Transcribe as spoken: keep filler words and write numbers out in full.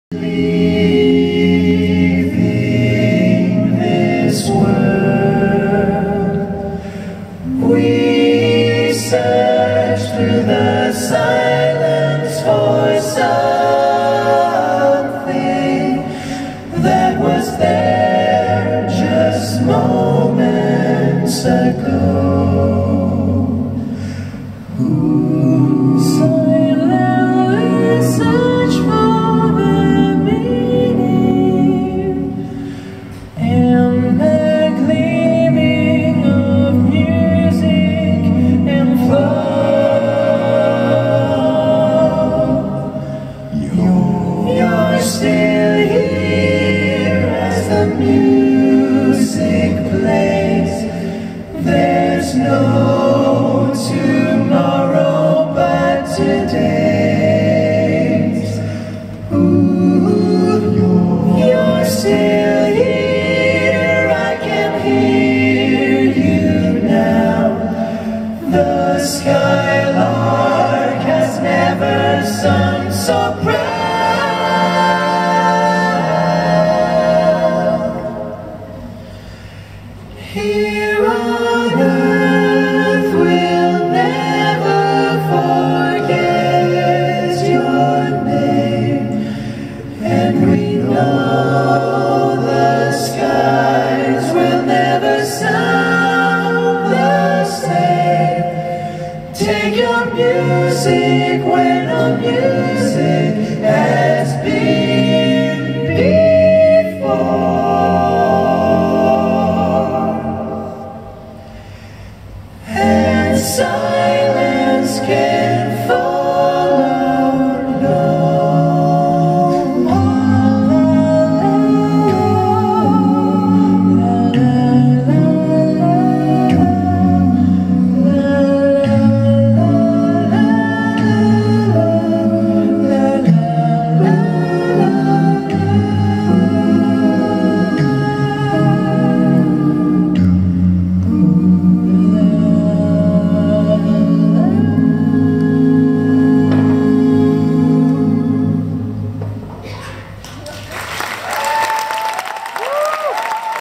Leaving this world, we search through the silence for something that was there just moments ago. Ooh, silently search for the meaning and the gleaming of music and flow. You're still here as the music plays. There's no